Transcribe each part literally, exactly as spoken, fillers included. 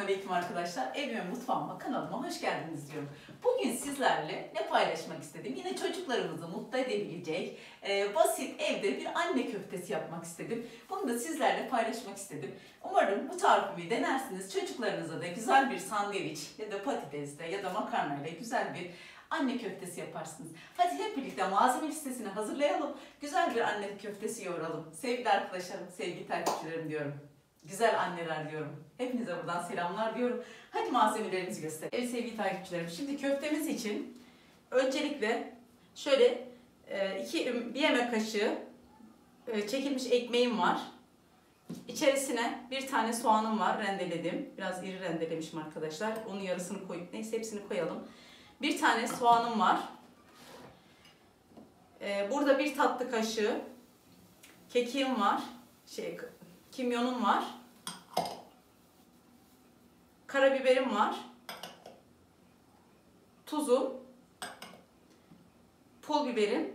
Selamünaleyküm arkadaşlar. Evime, mutfağıma, kanalıma hoş geldiniz diyorum. Bugün sizlerle ne paylaşmak istedim? Yine çocuklarımızı mutlu edebilecek e, basit evde bir anne köftesi yapmak istedim. Bunu da sizlerle paylaşmak istedim. Umarım bu tarifi denersiniz. Çocuklarınıza da güzel bir sandviç ya da patatesle ya da makarnayla güzel bir anne köftesi yaparsınız. Hadi hep birlikte malzeme listesini hazırlayalım. Güzel bir anne köftesi yoğuralım. Sevgili arkadaşlarım, sevgili takipçilerim diyorum. Güzel anneler diyorum. Hepinize buradan selamlar diyorum. Hadi malzemelerimizi gösterelim. Evet sevgili takipçilerim. Şimdi köftemiz için öncelikle şöyle iki, bir yemek kaşığı çekilmiş ekmeğim var. İçerisine bir tane soğanım var. Rendeledim. Biraz iri rendelemişim arkadaşlar. Onun yarısını koyup neyse hepsini koyalım. Bir tane soğanım var. Burada bir tatlı kaşığı kekiğim var. Şey, kimyonum var. Karabiberim var. Tuzum. Pul biberim.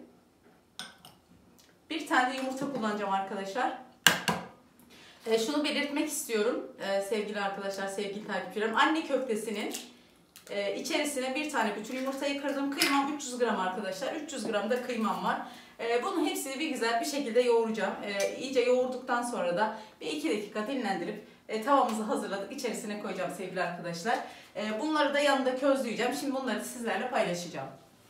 Bir tane de yumurta kullanacağım arkadaşlar. E, şunu belirtmek istiyorum e, sevgili arkadaşlar, sevgili takipçilerim. Anne köftesinin e, içerisine bir tane bütün yumurtayı kırdım. Kıymam üç yüz gram arkadaşlar. üç yüz gram da kıymam var. E, bunun hepsini bir güzel bir şekilde yoğuracağım. E, iyice yoğurduktan sonra da bir iki dakika dinlendirip e, tavamızı hazırladık. İçerisine koyacağım sevgili arkadaşlar. E, bunları da yanında közleyeceğim. Şimdi bunları da sizlerle paylaşacağım.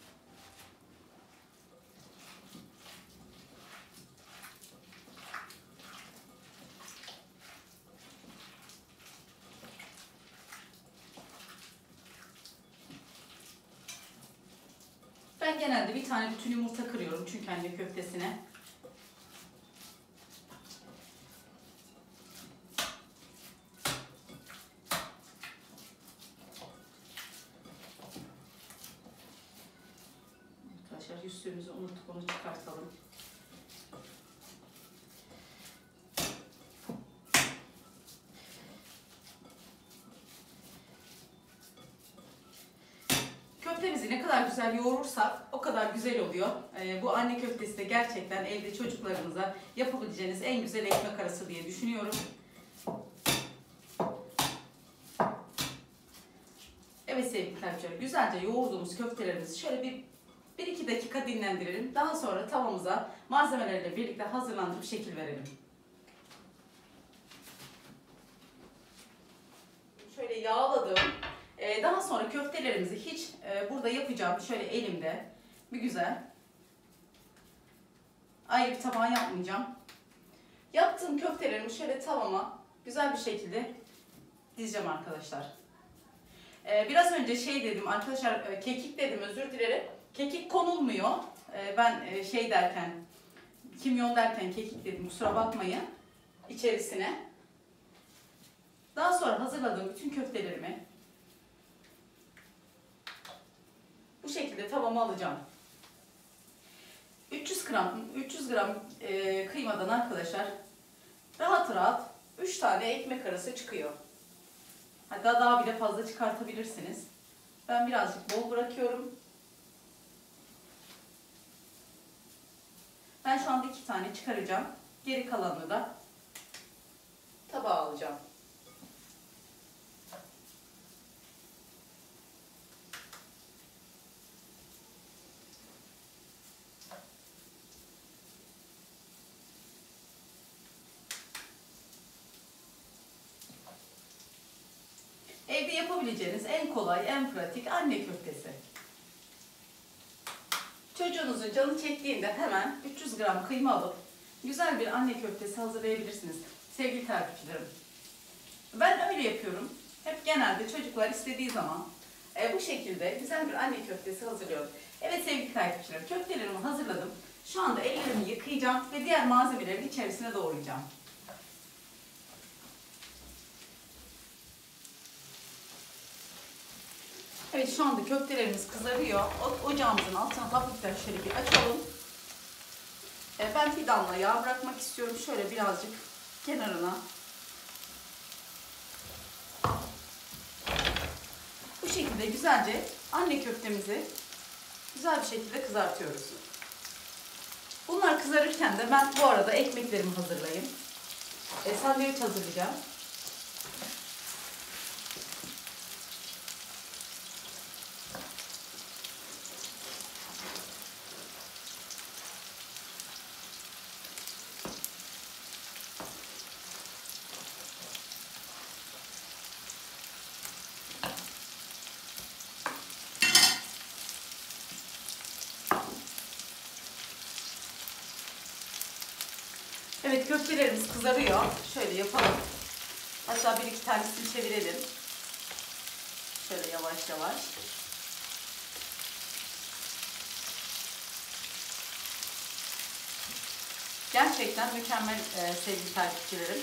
Ben genelde bir tane bütün yumurta kırıyorum çünkü anne köftesine. Arkadaşlar yüzüğümüzü unuttuk, onu çıkartalım. Köftemizi ne kadar güzel yoğurursak o kadar güzel oluyor. Ee, bu anne köftesi de gerçekten evde çocuklarınıza yapabileceğiniz en güzel ekmek arası diye düşünüyorum. Evet sevgili takipçiler, güzelce yoğurduğumuz köftelerimizi şöyle bir bir iki dakika dinlendirelim. Daha sonra tavamıza malzemelerle birlikte hazırlandırıp şekil verelim. Şöyle yağladım. Daha sonra köftelerimizi hiç burada yapacağım şöyle elimde bir güzel ayrı bir tabağa yapmayacağım. Yaptığım köftelerimi şöyle tavama güzel bir şekilde dizeceğim arkadaşlar. Biraz önce şey dedim arkadaşlar, kekik dedim, özür dilerim. Kekik konulmuyor. Ben şey derken, kimyon derken kekik dedim, kusura bakmayın. İçerisine. Daha sonra hazırladığım bütün köftelerimi bu şekilde tavama alacağım. üç yüz gram üç yüz gram e, kıymadan arkadaşlar rahat rahat üç tane ekmek arası çıkıyor. Hatta daha bile fazla çıkartabilirsiniz. Ben birazcık bol bırakıyorum. Ben şu anda iki tane çıkaracağım. Geri kalanını da tabağa alacağım. Evde yapabileceğiniz en kolay, en pratik anne köftesi. Çocuğunuzun canı çektiğinde hemen üç yüz gram kıyma alıp güzel bir anne köftesi hazırlayabilirsiniz sevgili takipçilerim. Ben öyle yapıyorum. Hep genelde çocuklar istediği zaman e, bu şekilde güzel bir anne köftesi hazırlıyorum. Evet sevgili takipçilerim, köftelerimi hazırladım. Şu anda ellerimi yıkayacağım ve diğer malzemelerin içerisine doğrayacağım. Evet, şu anda köftelerimiz kızarıyor. Ocağımızın altını hafiften şöyle bir açalım. Ben bir damla yağ bırakmak istiyorum. Şöyle birazcık kenarına. Bu şekilde güzelce anne köftemizi güzel bir şekilde kızartıyoruz. Bunlar kızarırken de ben bu arada ekmeklerimi hazırlayayım. E, sandviç hazırlayacağım. Evet, köftelerimiz kızarıyor. Şöyle yapalım. Hatta bir iki tanesini çevirelim. Şöyle yavaş yavaş. Gerçekten mükemmel e, sevgili takipçilerim.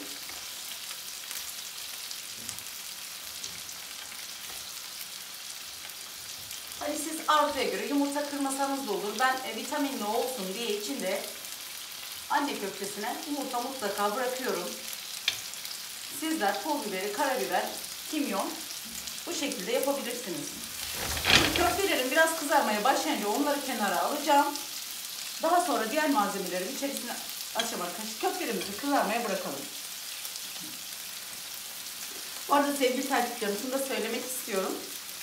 Hani siz arzuya göre yumurta kırmasanız da olur. Ben e, vitaminli olsun diye içinde anne köftesine yumurta mutlaka bırakıyorum. Sizler pul biberi, karabiber, kimyon bu şekilde yapabilirsiniz. Şimdi köftelerim biraz kızarmaya başlayınca onları kenara alacağım. Daha sonra diğer malzemeleri içerisine açacağım arkadaşlar. Köftelerimizi kızarmaya bırakalım. Bu arada sevgili takipçilerim, şunu da söylemek istiyorum.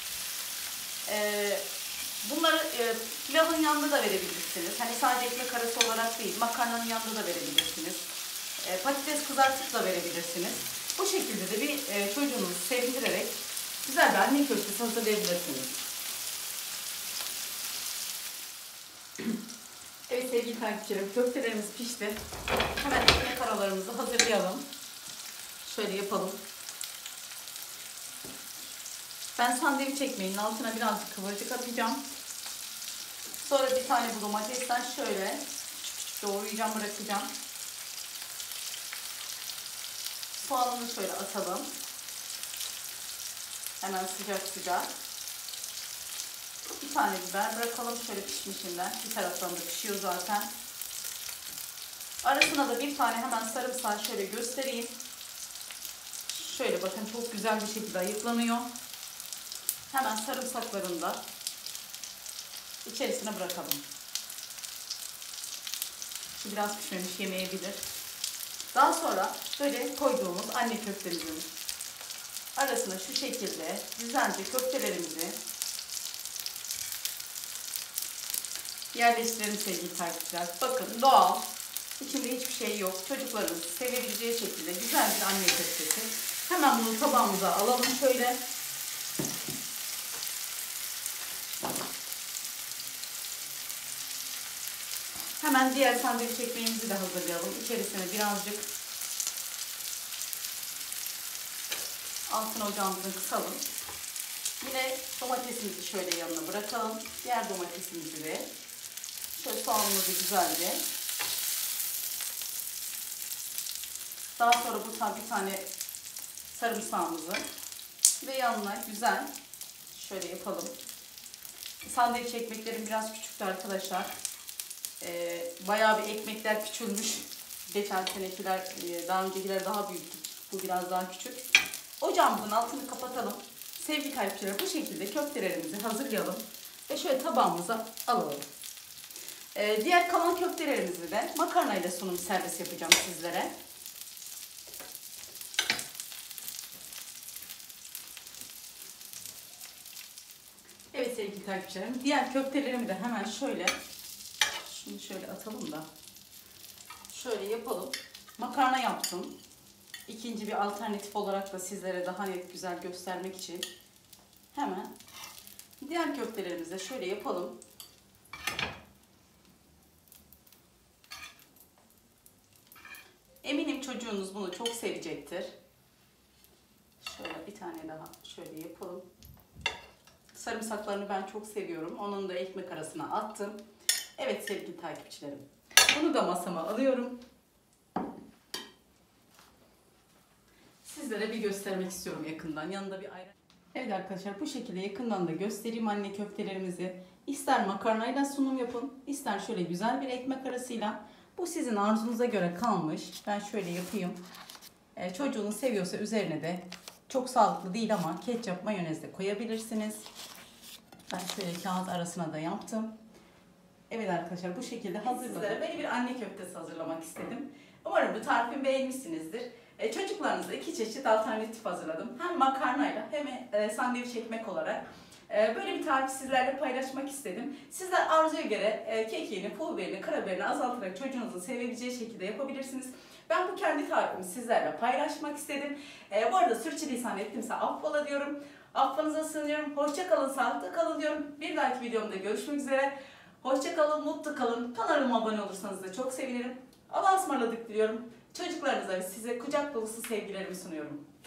Ee, bunları e, pilavın yanında da verebilirsiniz. Hani sadece ekmek arası olarak değil, makarnanın yanında da verebilirsiniz. E, patates kızartıp da verebilirsiniz. Bu şekilde de bir e, çocuğunuzu sevindirerek güzel bir anne köftesi hazırlayabilirsiniz. Evet sevgili takipçilerim, köftelerimiz pişti. Hemen ekmek aralarımızı hazırlayalım. Şöyle yapalım. Ben sandviç ekmeğinin altına birazcık kıvırcık atacağım. Sonra bir tane bu domatesten şöyle doğrayacağım, bırakacağım. Soğanını şöyle atalım. Hemen sıcak sıcak. Bir tane biber bırakalım şöyle pişmişinden. Bir taraftan da pişiyor zaten. Arasına da bir tane hemen sarımsağı şöyle göstereyim. Şöyle bakın, çok güzel bir şekilde ayıklanıyor. Hemen sarımsaklarını da içerisine bırakalım. Şu biraz pişmemiş, yemeyebilir. Daha sonra böyle koyduğumuz anne köftemizin arasına şu şekilde güzelce köftelerimizi yerleştirelim sevgili takipçiler. Bakın, doğal, içinde hiçbir şey yok. Çocuklarımız sevebileceği şekilde güzel bir anne köftesi. Hemen bunu tabağımıza alalım şöyle. Hemen diğer sandviç ekmeğimizi de hazırlayalım. İçerisine birazcık altın ocağımızı kısalım. Yine domatesimizi şöyle yanına bırakalım. Diğer domatesimizi de şöyle soğanımızı güzelce. Daha sonra bu bir tane sarımsağımızı ve yanına güzel şöyle yapalım. Sandviç ekmeklerim biraz küçüktü arkadaşlar. Ee, bayağı bir ekmekler küçülmüş. Geçen senekiler, daha öncekiler daha büyüktü. Bu biraz daha küçük. Ocağımızın altını kapatalım. Sevgili takipçiler, bu şekilde köftelerimizi hazırlayalım. Ve şöyle tabağımıza alalım. Ee, diğer kalan köftelerimizi de makarnayla sunum servis yapacağım sizlere. Evet sevgili takipçilerim, diğer köftelerimi de hemen şöyle şunu şöyle atalım da şöyle yapalım. Makarna yaptım. İkinci bir alternatif olarak da sizlere daha net güzel göstermek için hemen diğer köftelerimizi de şöyle yapalım. Eminim çocuğunuz bunu çok sevecektir. Şöyle bir tane daha şöyle yapalım. Sarımsaklarını ben çok seviyorum. Onun da ekmek arasına attım. Evet sevgili takipçilerim, bunu da masama alıyorum. Sizlere bir göstermek istiyorum yakından. Yanında bir ayran. Evet arkadaşlar, bu şekilde yakından da göstereyim anne köftelerimizi. İster makarnayla sunum yapın, ister şöyle güzel bir ekmek arasıyla. Bu sizin arzunuza göre kalmış. Ben şöyle yapayım. Ee, çocuğunuz seviyorsa üzerine de, çok sağlıklı değil ama, ketçap, mayonez de koyabilirsiniz. Ben şöyle kağıt arasına da yaptım. Evet arkadaşlar, bu şekilde hazırladım. Sizlere böyle bir anne köftesi hazırlamak istedim. Umarım bu tarifimi beğenmişsinizdir. E, çocuklarınıza iki çeşit alternatif hazırladım. Hem makarnayla hem e, sandviç ekmek olarak. E, böyle bir tarifi sizlerle paylaşmak istedim. Sizler arzuya göre e, kekiğini, pul biberini, karabiberini azaltarak çocuğunuzun sevebileceği şekilde yapabilirsiniz. Ben bu kendi tarifimi sizlerle paylaşmak istedim. E, bu arada sürçülisan ettimse affola diyorum. Affınıza sığınıyorum. Hoşça kalın, sağlıklı kalın diyorum. Bir dahaki videomda görüşmek üzere. Hoşça kalın, mutlu kalın. Kanalıma abone olursanız da çok sevinirim. Allah'a ısmarladık diliyorum. Çocuklarınıza ve size kucak dolusu sevgilerimi sunuyorum.